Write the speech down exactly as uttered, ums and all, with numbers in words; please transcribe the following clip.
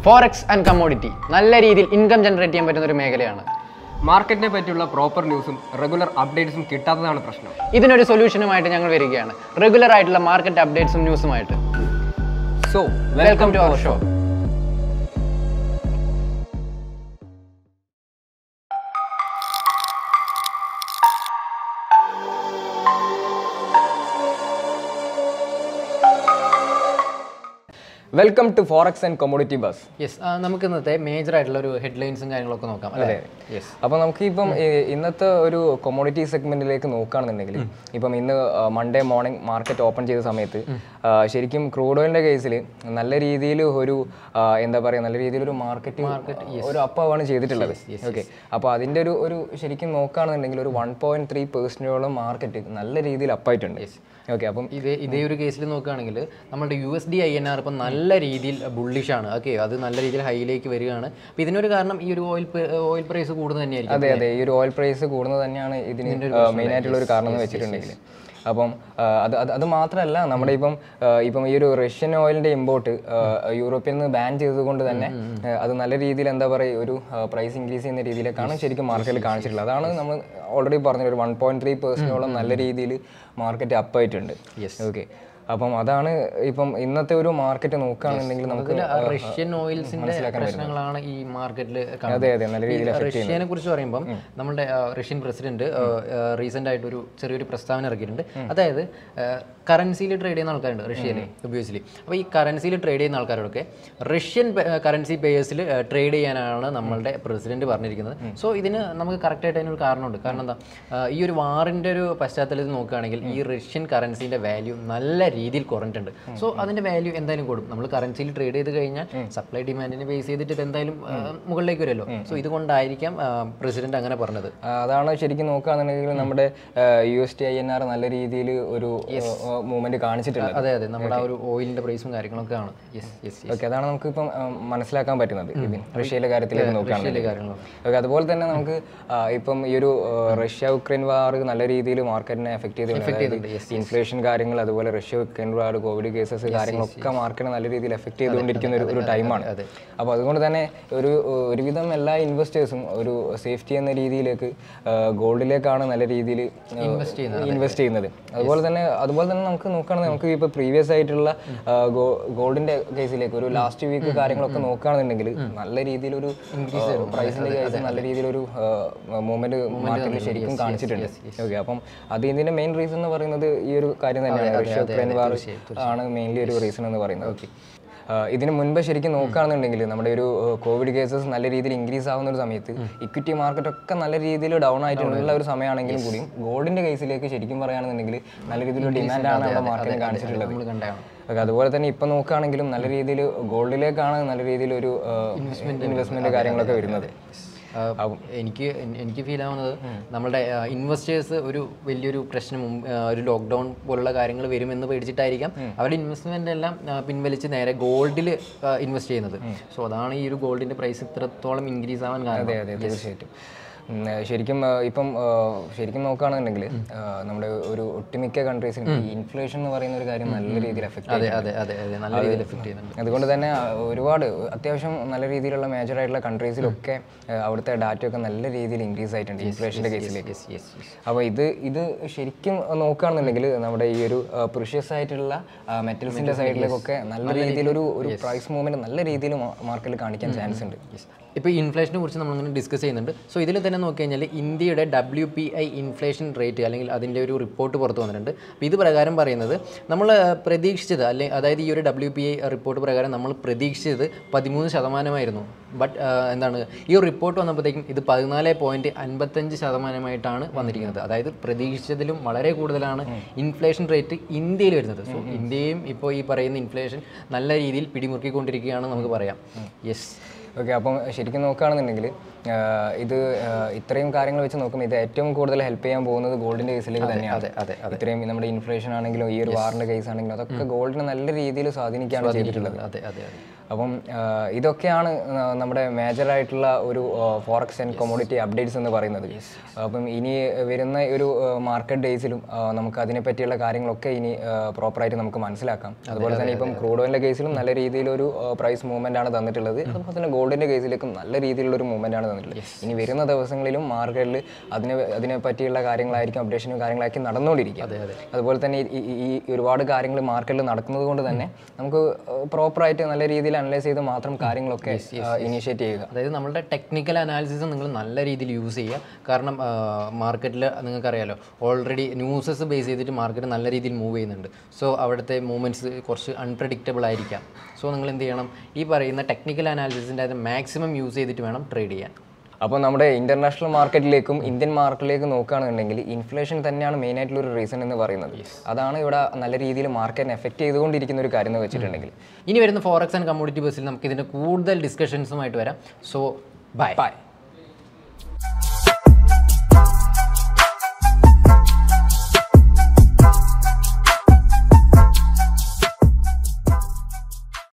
Forex and commodity നല്ല രീതിയിൽ income generate ചെയ്യാൻ പറ്റുന്ന ഒരു മേഖലയാണ്. മാർക്കറ്റിനെ പറ്റിയുള്ള പ്രോപ്പർ ന്യൂസും റെഗുലർ അപ്ഡേറ്റ്സും കിട്ടാത്തതാണ് പ്രശ്നം. ഇതിനൊരു സൊല്യൂഷനുമായിട്ട് ഞങ്ങൾ വരികയാണ്, റെഗുലർ ആയിട്ടുള്ള മാർക്കറ്റ് അപ്ഡേറ്റ്സും ന്യൂസുമായിട്ട്. So welcome to our show. Welcome to forex and commodity buzz. Yes, നമുക്ക് ഇന്നത്തെ മേജർ ആയിട്ടുള്ള ഒരു ഹെഡ്ലൈൻസും കാര്യങ്ങളൊക്കെ നോക്കാം അല്ലേ? യെസ്. അപ്പോൾ നമുക്ക് ഇപ്പം ഇന്നത്തെ ഒരു കൊമോഡിറ്റി സെഗ്മെന്റിലേക്ക് നോക്കുകയാണെന്നുണ്ടെങ്കിൽ ഇപ്പം ഇന്ന് മൺഡേ മോർണിംഗ് മാർക്കറ്റ് ഓപ്പൺ ചെയ്ത സമയത്ത് ശരിക്കും ക്രൂഡ് ഓയിലിന്റെ കേസിൽ നല്ല രീതിയിൽ ഒരു എന്താ പറയുക നല്ല രീതിയിൽ ഒരു മാർക്കറ്റ് ഒരു അപ്പാണ് ചെയ്തിട്ടുള്ളത്. ഓക്കെ, അപ്പോൾ അതിൻ്റെ ഒരു ഒരു ശരിക്കും നോക്കുകയാണെന്നുണ്ടെങ്കിൽ ഒരു വൺ പോയിന്റ് ത്രീ പെർസെൻറ്റോളം മാർക്കറ്റ് നല്ല രീതിയിൽ അപ്പായിട്ടുണ്ട്. ഓക്കെ, അപ്പം ഇതേ ഇതേ ഒരു കേസിൽ നോക്കുകയാണെങ്കിൽ നമ്മുടെ U S D I N R ഇപ്പം നല്ല രീതിയിൽ ബുള്ളിഷാണ്. ഓക്കെ, അത് നല്ല രീതിയിൽ ഹൈയിലേക്ക് വരികയാണ്. അപ്പം ഇതിനൊരു കാരണം ഈ ഒരു ഓയിൽ ഓയിൽ പ്രൈസ് കൂടുന്നത് തന്നെയായിരിക്കും. അതെ അതെ, ഈ ഒരു ഓയിൽ പ്രൈസ് കൂടുന്നത് തന്നെയാണ് ഇതിന് മെയിൻ ആയിട്ടുള്ള ഒരു കാരണം എന്ന് വെച്ചിട്ടുണ്ടെങ്കിൽ. അപ്പം അത് അത് അത് മാത്രമല്ല, നമ്മുടെ ഇപ്പം ഇപ്പം ഈ ഒരു റഷ്യൻ ഓയിലിൻ്റെ ഇമ്പോർട്ട് യൂറോപ്പിൽ നിന്ന് ബാൻ ചെയ്തതുകൊണ്ട് തന്നെ അത് നല്ല രീതിയിൽ എന്താ പറയുക ഒരു പ്രൈസ് ഇൻക്രീസ് ചെയ്യുന്ന രീതിയിലേക്കാണ് ശരിക്കും മാർക്കറ്റിൽ കാണിച്ചിട്ടുള്ളത്. അതാണ് നമ്മൾ ഓൾറെഡി പറഞ്ഞ ഒരു വൺ പോയിന്റ് ത്രീ പെർസെൻറ്റോളം നല്ല രീതിയിൽ മാർക്കറ്റ് അപ്പായിട്ടുണ്ട്. ഓക്കെ, അപ്പം അതാണ് ഇപ്പം ഇന്നത്തെ ഒരു മാർക്കറ്റ് നോക്കുകയാണെന്നുണ്ടെങ്കിൽ നമുക്ക് റഷ്യൻ ഓയിൽസിന്റെ പ്രശ്നങ്ങളാണ് ഈ മാർക്കറ്റിൽ. അതെ അതെ, നല്ല രീതിയിൽ റഷ്യനെ കുറിച്ച് പറയുമ്പം നമ്മുടെ റഷ്യൻ പ്രസിഡന്റ് റീസെന്റ് ആയിട്ട് ഒരു ചെറിയൊരു പ്രസ്താവന ഇറക്കിയിട്ടുണ്ട്. അതായത് കറൻസിയിൽ ട്രേഡ് ചെയ്യുന്ന ആൾക്കാരുണ്ട് റഷ്യയിൽ ഒബ്വിയസ്ലി. അപ്പോൾ ഈ കറൻസിയിൽ ട്രേഡ് ചെയ്യുന്ന ആൾക്കാരൊക്കെ റഷ്യൻ കറൻസി പേയേഴ്സിൽ ട്രേഡ് ചെയ്യാനാണ് നമ്മളുടെ പ്രസിഡന്റ് പറഞ്ഞിരിക്കുന്നത്. സോ ഇതിന് നമുക്ക് കറക്റ്റായിട്ട് അതിനൊരു കാരണമുണ്ട്. കാരണം എന്താ, ഈ ഒരു വാറിൻ്റെ ഒരു പശ്ചാത്തലത്തിൽ നോക്കുകയാണെങ്കിൽ ഈ റഷ്യൻ കറൻസിൻ്റെ വാല്യൂ നല്ല രീതിയിൽ കുറഞ്ഞിട്ടുണ്ട്. സോ അതിൻ്റെ വാല്യൂ എന്തായാലും കൂടും. നമ്മൾ കറൻസിയിൽ ട്രേഡ് ചെയ്ത് കഴിഞ്ഞാൽ സപ്ലൈ ഡിമാൻഡിനെ ബേസ് ചെയ്തിട്ട് ഇത് എന്തായാലും മുകളിലേക്ക് വരുമല്ലോ. സോ ഇതുകൊണ്ടായിരിക്കാം പ്രസിഡന്റ് അങ്ങനെ പറഞ്ഞത്. അതാണ് ശരിക്കും നോക്കുകയാണെന്നുണ്ടെങ്കിൽ നമ്മുടെ U S T I N R നല്ല രീതിയിൽ ഒരു മൂവ്മെന്റ് കാണിച്ചിട്ടുണ്ട്. അതെ അതെ, നമ്മുടെ ആ ഒരു ഓയിലിന്റെ പ്രൈസും കാര്യങ്ങളൊക്കെ ആണ്. ഓക്കെ, അതാണ് നമുക്ക് ഇപ്പം മനസ്സിലാക്കാൻ പറ്റുന്നത് റഷ്യയിലെ കാര്യത്തിലേക്ക് നോക്കുകയാണെങ്കിൽ. ഓക്കെ, അതുപോലെ തന്നെ നമുക്ക് ഇപ്പം ഈ ഒരു റഷ്യ ഉക്രൈൻ വാർ നല്ല രീതിയിൽ മാർക്കറ്റിനെ എഫക്ട് ചെയ്തിട്ടുണ്ട്. ഇൻഫ്ലേഷൻ കാര്യങ്ങൾ, അതുപോലെ Russia Ukraine war, covid cases കാര്യങ്ങളൊക്കെ മാർക്കറ്റിനെ നല്ല രീതിയിൽ എഫക്ട് ചെയ്തുകൊണ്ടിരിക്കുന്ന ഒരു ടൈമാണ്. അപ്പോൾ അതുകൊണ്ട് തന്നെ ഒരു ഒരുവിധം എല്ലാ ഇൻവെസ്റ്റേഴ്സും ഒരു സേഫ്റ്റി എന്ന രീതിയിലേക്ക് ഗോൾഡിലേക്കാണ് നല്ല രീതിയിൽ ഇൻവെസ്റ്റ് ചെയ്യുന്നത്. അതുപോലെ തന്നെ അതുപോലെ തന്നെ നമുക്ക് നോക്കുകയാണെങ്കിൽ നമുക്ക് ഇപ്പോൾ പ്രീവിയസ് ആയിട്ടുള്ള ഗോൾഡിന്റെ കേസിലേക്ക് ഒരു ലാസ്റ്റ് വീക്ക് കാര്യങ്ങളൊക്കെ നോക്കുകയാണെന്നുണ്ടെങ്കിൽ നല്ല രീതിയിലൊരു പ്രൈസിന്റെ കേസ് നല്ല രീതിയിലൊരു മൂവ്മെന്റ് മാർക്കറ്റിൽ ശരിക്കും കാണിച്ചിട്ടുണ്ട്. ഓക്കെ, അപ്പം അത് ഇതിന്റെ മെയിൻ റീസൺ എന്ന് പറയുന്നത് ഈ ഒരു കാര്യം തന്നെയാണ്. റഷ്യ ഉക്രൈൻ വാർ ആണ് മെയിൻലി ഒരു റീസൺ എന്ന് പറയുന്നത്. ഓക്കെ, ഇതിന് മുൻപ് ശരിക്കും നോക്കുകയാണെന്നുണ്ടെങ്കിൽ നമ്മുടെ ഒരു കോവിഡ് കേസസ് നല്ല രീതിയിൽ ഇൻക്രീസ് ആവുന്ന ഒരു സമയത്ത് ഇക്വിറ്റി മാർക്കറ്റ് ഒക്കെ നല്ല രീതിയിൽ ഡൗൺ ആയിട്ടുള്ള ഒരു സമയമാണെങ്കിലും കൂടിയും ഗോൾഡിന്റെ കേസിലേക്ക് ശരിക്കും പറയുകയാണെന്നുണ്ടെങ്കിൽ നല്ല രീതിയിലുള്ള ഡിമാൻഡാണ് നമ്മുടെ മാർക്കറ്റിൽ കാണിച്ചിട്ടുള്ളത്. അതുപോലെ തന്നെ ഇപ്പം നോക്കുകയാണെങ്കിലും നല്ല രീതിയിൽ ഗോൾഡിലേക്കാണ് നല്ല രീതിയിൽ ഒരു ഇൻവെസ്റ്റ്മെന്റ് കാര്യങ്ങളൊക്കെ വരുന്നത്. എനിക്ക് എനിക്ക് ഫീൽ ആവുന്നത് നമ്മളുടെ ഇൻവെസ്റ്റേഴ്സ് ഒരു വലിയൊരു പ്രശ്നം ഒരു ലോക്ക്ഡൗൺ പോലുള്ള കാര്യങ്ങൾ വരുമെന്ന് പേടിച്ചിട്ടായിരിക്കാം അവരുടെ ഇൻവെസ്റ്റ്മെന്റ് എല്ലാം പിൻവലിച്ച് നേരെ ഗോൾഡിൽ ഇൻവെസ്റ്റ് ചെയ്യുന്നത്. സോ അതാണ് ഈ ഒരു ഗോൾഡിന്റെ പ്രൈസ് ഇത്രത്തോളം ഇൻക്രീസ് ആവാൻ കാരണം. അതെ അതെ, തീർച്ചയായിട്ടും. ശരിക്കും ഇപ്പം ശരിക്കും നോക്കുകയാണെന്നുണ്ടെങ്കിൽ നമ്മുടെ ഒരു ഒട്ടുമിക്ക കൺട്രീസിലും ഇൻഫ്ലേഷൻ എന്ന് പറയുന്ന ഒരു കാര്യം നല്ല രീതിയിൽ എഫക്ട് ചെയ്യുന്നുണ്ട്. അതുകൊണ്ട് തന്നെ ഒരുപാട് അത്യാവശ്യം നല്ല രീതിയിലുള്ള മേജർ ആയിട്ടുള്ള കൺട്രീസിലൊക്കെ അവിടുത്തെ ഡാറ്റയൊക്കെ നല്ല രീതിയിൽ ഇൻക്രീസ് ആയിട്ടുണ്ട് ഇൻഫ്ലേഷൻ്റെ കേസിലേക്ക്. അപ്പോൾ ഇത് ഇത് ശരിക്കും നോക്കുകയാണെന്നുണ്ടെങ്കിൽ നമ്മുടെ ഈ ഒരു പ്രിഷ്യസ് ആയിട്ടുള്ള മെറ്റൽസിൻ്റെ സൈഡിലേക്കൊക്കെ നല്ല രീതിയിലൊരു ഒരു പ്രൈസ് മൂവ്മെൻറ്റ് നല്ല രീതിയിൽ മാർക്കറ്റിൽ കാണിക്കാൻ ചാൻസ് ഉണ്ട്. ഇപ്പോൾ ഇൻഫ്ലേഷനെ കുറിച്ച് നമ്മളിങ്ങനെ ഡിസ്കസ് ചെയ്യുന്നുണ്ട്. സോ ഇതിൽ തന്നെ നോക്കി കഴിഞ്ഞാൽ ഇന്ത്യയുടെ W P I inflation rate അല്ലെങ്കിൽ അതിൻ്റെ ഒരു റിപ്പോർട്ട് പുറത്തു വന്നിട്ടുണ്ട്. അപ്പോൾ ഇത് പ്രകാരം പറയുന്നത് നമ്മൾ പ്രതീക്ഷിച്ചത് അല്ലെങ്കിൽ അതായത് ഈ ഒരു ഡബ്ല്യു പി ഐ റിപ്പോർട്ട് പ്രകാരം നമ്മൾ പ്രതീക്ഷിച്ചത് പതിമൂന്ന് ശതമാനമായിരുന്നു. ബട്ട് എന്താണ് ഈ ഒരു റിപ്പോർട്ട് വന്നപ്പോഴത്തേക്കും ഇത് പതിനാല് പോയിൻറ്റ് അൻപത്തഞ്ച് ശതമാനമായിട്ടാണ് വന്നിരിക്കുന്നത്. അതായത് പ്രതീക്ഷിച്ചതിലും വളരെ കൂടുതലാണ് ഇൻഫ്ലേഷൻ റേറ്റ് ഇന്ത്യയിൽ വരുന്നത്. സോ ഇന്ത്യയും ഇപ്പോൾ ഈ പറയുന്ന ഇൻഫ്ലേഷൻ നല്ല രീതിയിൽ പിടിമുറുക്കിക്കൊണ്ടിരിക്കുകയാണ് നമുക്ക് പറയാം. യെസ്. ഓക്കെ, അപ്പം ശരിക്കും നോക്കുകയാണെന്നുണ്ടെങ്കിൽ ഇത് ഇത്രയും കാര്യങ്ങൾ വെച്ച് നോക്കുമ്പോൾ ഇത് ഏറ്റവും കൂടുതൽ ഹെൽപ്പ് ചെയ്യാൻ പോകുന്നത് ഗോൾഡിൻ്റെ കേസിലേക്ക് തന്നെയാണ്. ഇത്രയും നമ്മുടെ ഇൻഫ്ലേഷൻ ആണെങ്കിലും ഈ ഒരു വാറിൻ്റെ കേസ് ആണെങ്കിലും അതൊക്കെ ഗോൾഡിനെ നല്ല രീതിയിൽ സ്വാധീനിക്കുകയാണ് ചെയ്തിട്ടുള്ളത്. അതെ അതെ അതെ അപ്പം ഇതൊക്കെയാണ് നമ്മുടെ മേജറായിട്ടുള്ള ഒരു ഫോറക്സ് ആൻഡ് കൊമോഡിറ്റി അപ്ഡേറ്റ്സ് എന്ന് പറയുന്നത്. അപ്പം ഇനി വരുന്ന ഒരു മാർക്കറ്റ് ഡേയ്സിലും നമുക്ക് അതിനെപ്പറ്റിയുള്ള കാര്യങ്ങളൊക്കെ ഇനി പ്രോപ്പറായിട്ട് നമുക്ക് മനസ്സിലാക്കാം. അതുപോലെ തന്നെ ഇപ്പം ക്രൂഡ് ഓയിലിൻ്റെ കേസിലും നല്ല രീതിയിലൊരു പ്രൈസ് മൂവ്മെൻ്റ് ആണ് തന്നിട്ടുള്ളത്. അതുപോലെ തന്നെ ഗോൾഡിൻ്റെ കേസിലേക്കും നല്ല രീതിയിലുള്ളൊരു മൂവ്മെൻ്റ് ആണ് തന്നിട്ടുള്ളത്. ഇനി വരുന്ന ദിവസങ്ങളിലും മാർക്കറ്റിൽ അതിനെ അതിനെ പറ്റിയുള്ള കാര്യങ്ങളായിരിക്കും അപ്ഡേഷനും കാര്യങ്ങളായിരിക്കും നടന്നുകൊണ്ടിരിക്കുക. അതുപോലെ തന്നെ ഈ ഒരുപാട് കാര്യങ്ങൾ മാർക്കറ്റിൽ നടക്കുന്നത് കൊണ്ട് തന്നെ നമുക്ക് പ്രോപ്പറായിട്ട് നല്ല രീതിയിൽ അനലൈസ് ചെയ്ത് മാത്രം കാര്യങ്ങളൊക്കെ ഇനീഷ്യേറ്റ് ചെയ്യുക. അതായത് നമ്മുടെ ടെക്നിക്കൽ അനാലിസിസ് നിങ്ങൾ നല്ല രീതിയിൽ യൂസ് ചെയ്യുക. കാരണം മാർക്കറ്റിൽ നിങ്ങൾക്കറിയാലോ ഓൾറെഡി ന്യൂസസ് ബേസ് ചെയ്തിട്ട് മാർക്കറ്റ് നല്ല രീതിയിൽ മൂവ് ചെയ്യുന്നുണ്ട്. സോ അവിടുത്തെ മൂവ്മെൻറ്റ്സ് കുറച്ച് അൺപ്രഡിക്റ്റബിൾ ആയിരിക്കാം. സോ നിങ്ങൾ എന്ത് ചെയ്യണം, ഈ പറയുന്ന ടെക്നിക്കൽ അനാലിസിസിൻ്റെ അത് മാക്സിമം യൂസ് ചെയ്തിട്ട് വേണം ട്രേഡ് ചെയ്യാൻ. അപ്പോൾ നമ്മുടെ ഇൻ്റർനാഷണൽ മാർക്കറ്റിലേക്കും ഇന്ത്യൻ മാർക്കറ്റിലേക്കും നോക്കുകയാണെന്നുണ്ടെങ്കിൽ ഇൻഫ്ലേഷൻ തന്നെയാണ് മെയിൻ ആയിട്ടുള്ള ഒരു റീസൺ എന്ന് പറയുന്നത്. അതാണ് ഇവിടെ നല്ല രീതിയിൽ മാർക്കറ്റിനെ എഫക്റ്റ് ചെയ്തുകൊണ്ടിരിക്കുന്ന ഒരു കാര്യം എന്ന് വെച്ചിട്ടുണ്ടെങ്കിൽ. ഇനി വരുന്ന ഫോറക്സ് ആൻഡ് കമ്മോഡിറ്റി ബസ്സിൽ നമുക്ക് ഇതിൻ്റെ കൂടുതൽ ഡിസ്കഷൻസുമായിട്ട് വരാം. So bye by.